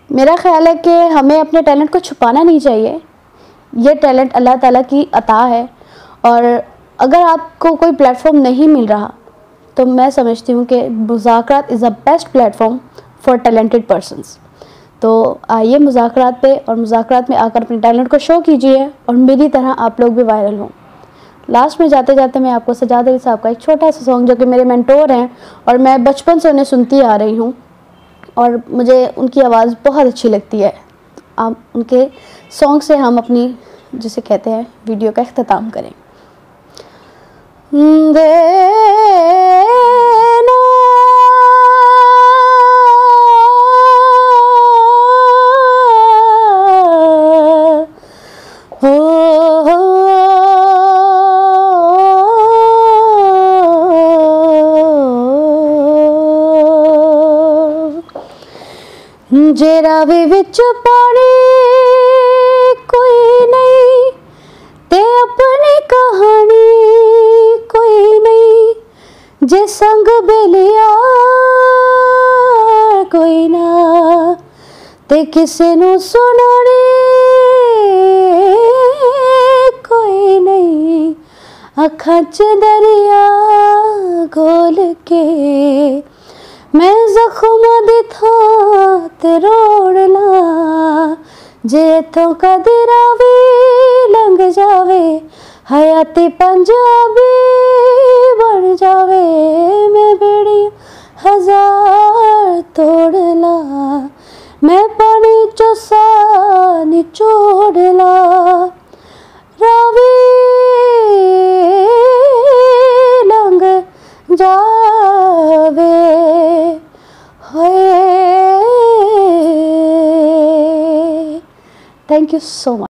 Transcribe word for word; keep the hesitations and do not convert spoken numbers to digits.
मेरा ख़्याल है कि हमें अपने टैलेंट को छुपाना नहीं चाहिए। ये टैलेंट अल्लाह ताला की अता है, और अगर आपको कोई प्लेटफॉर्म नहीं मिल रहा तो मैं समझती हूँ कि Muzakarat is the best platform for talented persons. तो आइए मुज़ाकरात पे, और मुज़ाकरात में आकर अपने टैलेंट को शो कीजिए और मेरी तरह आप लोग भी वायरल हों। लास्ट में जाते जाते मैं आपको सजाद अली साहब का एक छोटा सा सॉन्ग, जो कि मेरे मेंटोर हैं और मैं बचपन से उन्हें सुनती आ रही हूँ और मुझे उनकी आवाज़ बहुत अच्छी लगती है, आप उनके सॉन्ग से हम अपनी, जिसे कहते हैं, वीडियो का इख्तिताम करें। जे रावे विच पानी कोई नहीं, ते अपनी कहानी कोई नहीं, जे संग बेलिया कोई ना, ते किसे नू सुनानी कोई नहीं, अखां च दरिया घोल के मैं जख्मां दी थां ते रोड़ ला, जे इत्थों कदी रावी लंघ जावे, हयाती पंजाबी बन जावे, मैं बेड़ी हजार तोड़ ला, मैं पानी चो सा निचोड़ ला, रावी लंघ जावे हाय। Thank you so much.